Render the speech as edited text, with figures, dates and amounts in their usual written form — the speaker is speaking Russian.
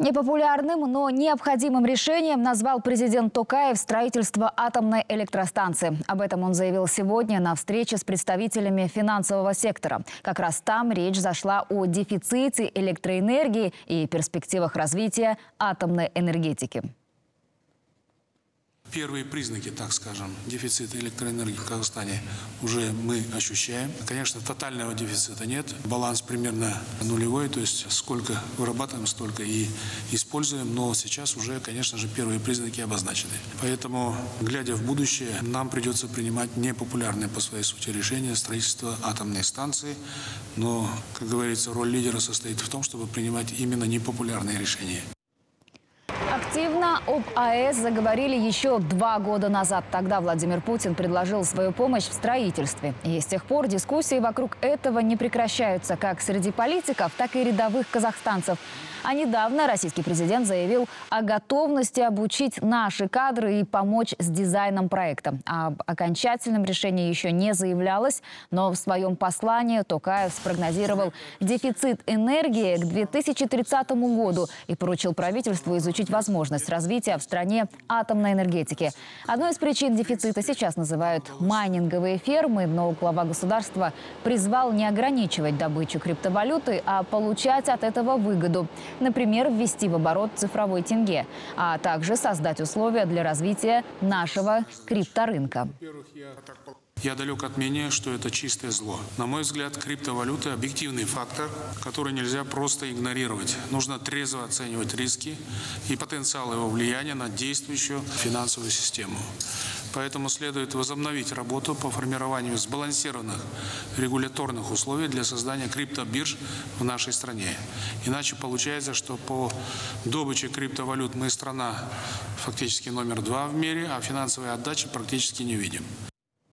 Непопулярным, но необходимым решением назвал президент Токаев строительство атомной электростанции. Об этом он заявил сегодня на встрече с представителями финансового сектора. Как раз там речь зашла о дефиците электроэнергии и перспективах развития атомной энергетики. Первые признаки, так скажем, дефицита электроэнергии в Казахстане уже мы ощущаем. Конечно, тотального дефицита нет. Баланс примерно нулевой, то есть сколько вырабатываем, столько и используем. Но сейчас уже, конечно же, первые признаки обозначены. Поэтому, глядя в будущее, нам придется принимать непопулярные по своей сути решения строительства атомной станции. Но, как говорится, роль лидера состоит в том, чтобы принимать именно непопулярные решения. Активно об АЭС заговорили еще 2 года назад. Тогда Владимир Путин предложил свою помощь в строительстве. И с тех пор дискуссии вокруг этого не прекращаются как среди политиков, так и рядовых казахстанцев. А недавно российский президент заявил о готовности обучить наши кадры и помочь с дизайном проекта. Об окончательном решении еще не заявлялось, но в своем послании Токаев спрогнозировал дефицит энергии к 2030 году и поручил правительству изучить возможность развития в стране атомной энергетики. Одной из причин дефицита сейчас называют майнинговые фермы, но глава государства призвал не ограничивать добычу криптовалюты, а получать от этого выгоду. Например, ввести в оборот цифровой тенге, а также создать условия для развития нашего крипторынка. Я далек от мнения, что это чистое зло. На мой взгляд, криптовалюта – объективный фактор, который нельзя просто игнорировать. Нужно трезво оценивать риски и потенциал его влияния на действующую финансовую систему. Поэтому следует возобновить работу по формированию сбалансированных регуляторных условий для создания криптобирж в нашей стране. Иначе получается, что по добыче криптовалют мы страна фактически номер 2 в мире, а финансовой отдачи практически не видим.